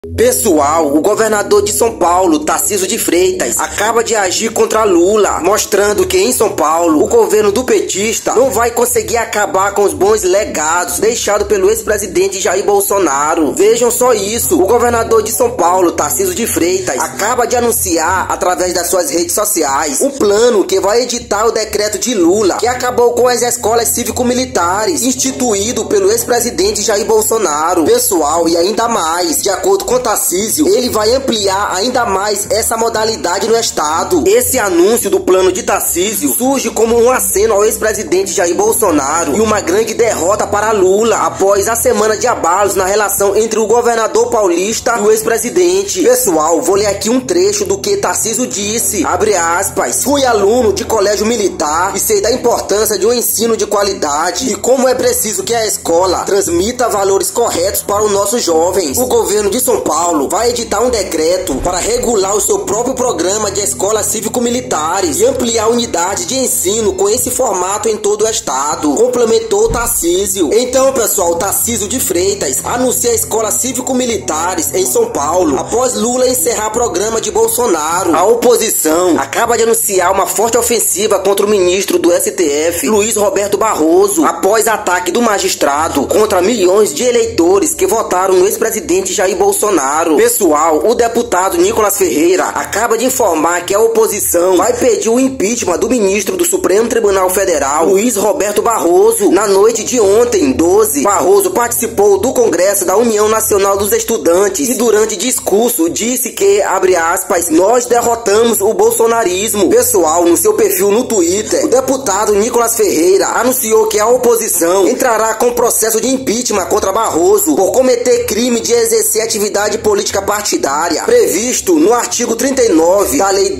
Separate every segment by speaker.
Speaker 1: Pessoal, o governador de São Paulo, Tarcísio de Freitas, acaba de agir contra Lula, mostrando que em São Paulo, o governo do petista não vai conseguir acabar com os bons legados deixados pelo ex-presidente Jair Bolsonaro. Vejam só isso, o governador de São Paulo, Tarcísio de Freitas, acaba de anunciar, através das suas redes sociais, um plano que vai editar o decreto de Lula, que acabou com as escolas cívico-militares, instituído pelo ex-presidente Jair Bolsonaro. Pessoal, e ainda mais, de acordo com Tarcísio, ele vai ampliar ainda mais essa modalidade no estado. Esse anúncio do plano de Tarcísio surge como um aceno ao ex-presidente Jair Bolsonaro e uma grande derrota para Lula após a semana de abalos na relação entre o governador paulista e o ex-presidente. Pessoal, vou ler aqui um trecho do que Tarcísio disse, abre aspas: "Fui aluno de colégio militar e sei da importância de um ensino de qualidade e como é preciso que a escola transmita valores corretos para os nossos jovens. O governo de São Paulo vai editar um decreto para regular o seu próprio programa de escolas cívico-militares e ampliar a unidade de ensino com esse formato em todo o estado", complementou Tarcísio. Então, pessoal, Tarcísio de Freitas anuncia escolas cívico-militares em São Paulo após Lula encerrar programa de Bolsonaro. A oposição acaba de anunciar uma forte ofensiva contra o ministro do STF, Luiz Roberto Barroso, após ataque do magistrado contra milhões de eleitores que votaram no ex-presidente Jair Bolsonaro. Pessoal, o deputado Nicolas Ferreira acaba de informar que a oposição vai pedir o impeachment do ministro do Supremo Tribunal Federal, Luiz Roberto Barroso. Na noite de ontem, 12, Barroso participou do Congresso da União Nacional dos Estudantes e durante discurso disse que, abre aspas, "nós derrotamos o bolsonarismo". Pessoal, no seu perfil no Twitter, o deputado Nicolas Ferreira anunciou que a oposição entrará com processo de impeachment contra Barroso por cometer crime de exercer atividade política partidária, previsto no artigo 39 da Lei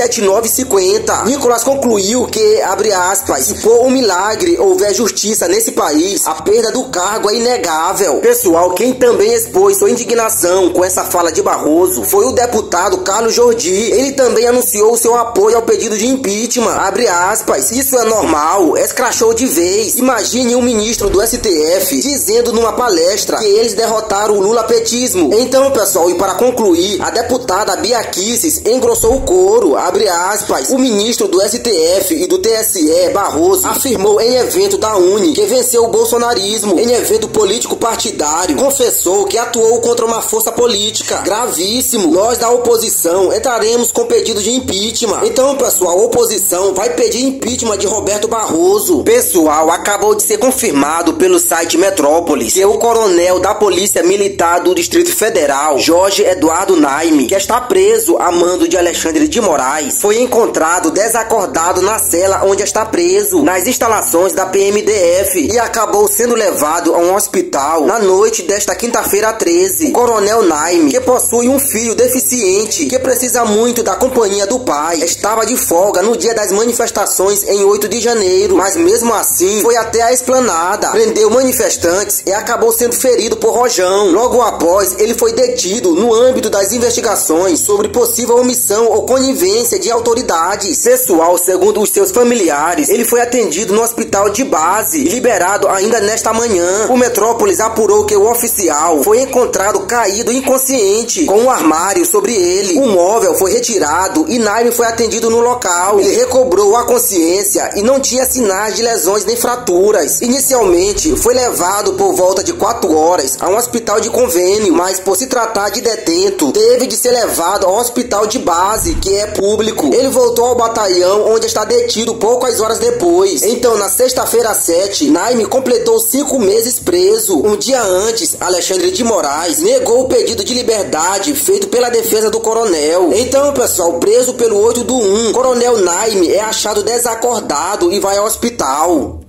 Speaker 1: 10.7950. Nicolas concluiu que, abre aspas, "se for um milagre houver justiça nesse país, a perda do cargo é inegável". Pessoal, quem também expôs sua indignação com essa fala de Barroso foi o deputado Carlos Jordi. Ele também anunciou seu apoio ao pedido de impeachment, abre aspas, "isso é normal, escrachou de vez. Imagine um ministro do STF dizendo numa palestra que eles derrotaram o lulapetismo". Então, pessoal, e para concluir, a deputada Bia Kicis engrossou o coro, abre aspas, "o ministro do STF e do TSE, Barroso, afirmou em evento da UNE que venceu o bolsonarismo em evento político partidário. Confessou que atuou contra uma força política. Gravíssimo. Nós da oposição entraremos com pedido de impeachment". Então, pessoal, a oposição vai pedir impeachment de Roberto Barroso. Pessoal, acabou de ser confirmado pelo site Metrópolis que o coronel da Polícia Militar do Distrito Federal, Jorge Eduardo Naime, que está preso a mando de Alexandre de Moraes, foi encontrado desacordado na cela onde está preso, nas instalações da PMDF, e acabou sendo levado a um hospital na noite desta quinta-feira 13. O coronel Naime, que possui um filho deficiente que precisa muito da companhia do pai, estava de folga no dia das manifestações em 8 de janeiro, mas mesmo assim foi até a esplanada, prendeu manifestantes e acabou sendo ferido por rojão. Logo após, ele foi detido no âmbito das investigações sobre possível omissão ou conivência de autoridades. Pessoal, segundo os seus familiares, ele foi atendido no hospital de base e liberado ainda nesta manhã. O Metrópolis apurou que o oficial foi encontrado caído inconsciente, com um armário sobre ele. O móvel foi retirado e Naime foi atendido no local. Ele recobrou a consciência e não tinha sinais de lesões nem fraturas. Inicialmente, foi levado por volta de 4 horas a um hospital de convênio, mas por se tratar de detento, teve de ser levado ao hospital de base, que é público. Ele voltou ao batalhão, onde está detido poucas horas depois. Então, na sexta-feira 7, Naime completou 5 meses preso. Um dia antes, Alexandre de Moraes negou o pedido de liberdade feito pela defesa do coronel. Então, pessoal, preso pelo 8/1, coronel Naime é achado desacordado e vai ao hospital.